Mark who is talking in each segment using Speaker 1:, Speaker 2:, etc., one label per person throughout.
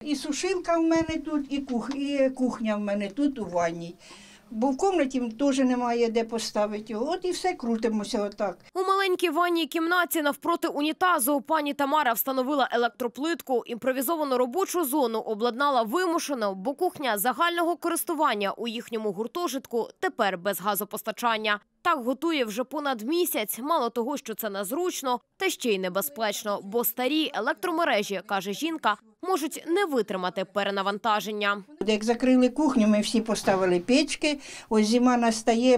Speaker 1: І сушилка в мене тут, і кухня в мене тут у ванній. Бо в кімнаті теж немає де поставити його. От і все крутимося отак.
Speaker 2: У маленькій ванній кімнаті навпроти унітазу пані Тамара встановила електроплитку, імпровізовану робочу зону обладнала вимушено, бо кухня загального користування у їхньому гуртожитку тепер без газопостачання. Так готує вже понад місяць. Мало того, що це незручно, та ще й небезпечно, бо старі електромережі, каже жінка, можуть не витримати перенавантаження.
Speaker 1: Як закрили кухню, ми всі поставили печки. Ось зима настає,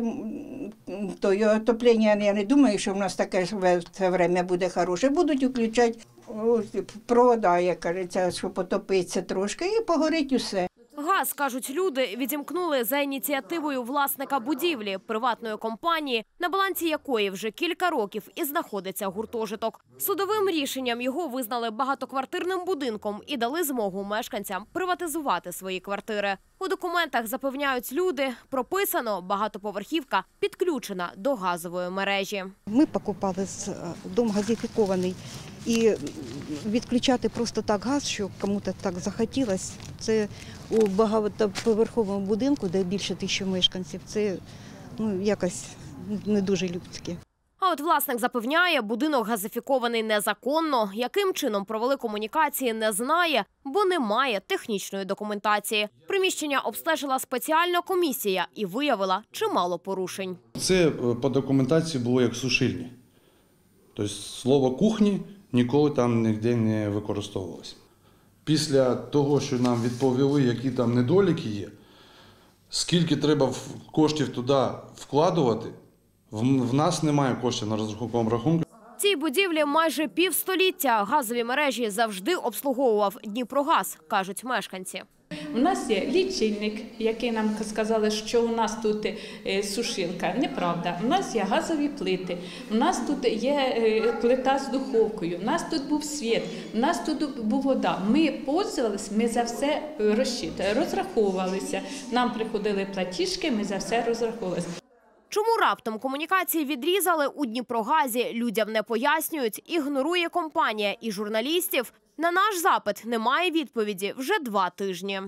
Speaker 1: то і отоплення, я не думаю, що в нас таке це время буде хороше. Будуть включати провода, як кажеться, щоб потопитися трошки, і погорить усе.
Speaker 2: Газ, кажуть люди, відімкнули за ініціативою власника будівлі, приватної компанії, на балансі якої вже кілька років і знаходиться гуртожиток. Судовим рішенням його визнали багатоквартирним будинком і дали змогу мешканцям приватизувати свої квартири. У документах, запевняють люди, прописано, багатоповерхівка підключена до газової мережі.
Speaker 3: Ми купували дом газифікований. І відключати просто так газ, що комусь так захотілося, це у багатоповерховому будинку, де більше 1000 мешканців, це якось не дуже людське.
Speaker 2: А от власник запевняє, будинок газифікований незаконно. Яким чином провели комунікації, не знає, бо немає технічної документації. Приміщення обстежила спеціальна комісія і виявила чимало порушень.
Speaker 4: Це по документації було як сушильні. Тобто слово «кухні» ніколи там ніде не використовувалося. Після того, що нам відповіли, які там недоліки є, скільки треба коштів туди вкладувати, в нас немає коштів на розрахунковому рахунку.
Speaker 2: Цій будівлі майже півстоліття. Газові мережі завжди обслуговував Дніпрогаз, кажуть мешканці.
Speaker 5: У нас є лічильник, який нам сказали, що у нас тут сушилка. Неправда. У нас є газові плити, у нас тут є плита з духовкою, у нас тут був світ, у нас тут була вода. Ми пользувалися, ми за все розраховувалися. Нам приходили платіжки, ми за все розраховувалися.
Speaker 2: Чому раптом комунікації відрізали у Дніпрогазі, людям не пояснюють, ігнорує компанія і журналістів. На наш запит немає відповіді вже 2 тижні.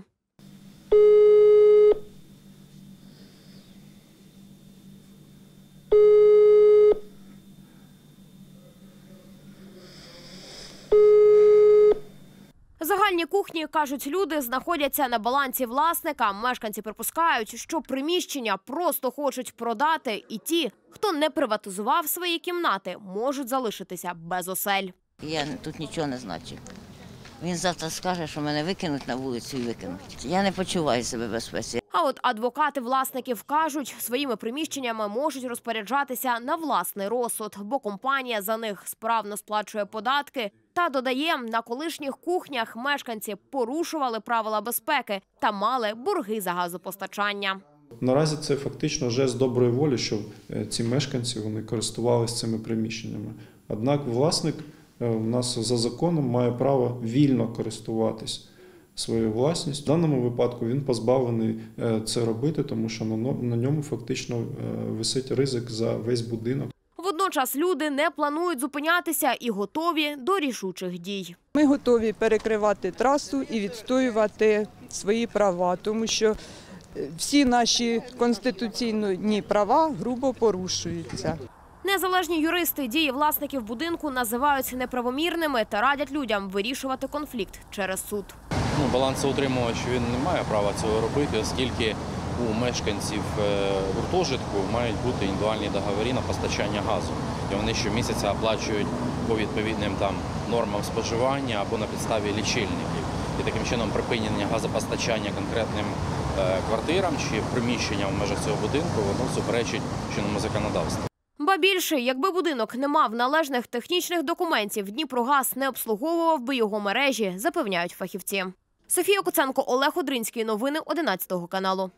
Speaker 2: Загальні кухні, кажуть люди, знаходяться на балансі власника. Мешканці припускають, що приміщення просто хочуть продати, і ті, хто не приватизував свої кімнати, можуть залишитися без осель.
Speaker 6: Я тут нічого не значу. Він завтра скаже, що мене викинуть на вулицю і викинуть. Я не почуваю себе в безпеці.
Speaker 2: А от адвокати власників кажуть, своїми приміщеннями можуть розпоряджатися на власний розсуд, бо компанія за них справно сплачує податки. Та, додає, на колишніх кухнях мешканці порушували правила безпеки та мали борги за газопостачання.
Speaker 7: Наразі це фактично жест доброї волі, що ці мешканці вони користувалися цими приміщеннями. Однак власник у нас за законом має право вільно користуватись своєю власністю. В даному випадку він позбавлений це робити, тому що на ньому фактично висить ризик за весь будинок.
Speaker 2: Водночас люди не планують зупинятися і готові до рішучих дій.
Speaker 8: Ми готові перекривати трасу і відстоювати свої права, тому що всі наші конституційні права грубо порушуються.
Speaker 2: Незалежні юристи дії власників будинку називають неправомірними та радять людям вирішувати конфлікт через суд.
Speaker 9: Балансоутримувач він не має права цього робити, оскільки у мешканців гуртожитку мають бути індивідуальні договори на постачання газу. І вони щомісяця оплачують по відповідним нормам споживання або на підставі лічильників. І таким чином припинення газопостачання конкретним квартирам чи приміщенням в межах цього будинку воно суперечить чинному законодавству.
Speaker 2: Ба більше, якби будинок не мав належних технічних документів, Дніпрогаз не обслуговував би його мережі, запевняють фахівці. Софія Куценко, Олег Одринський. Новини 11 каналу.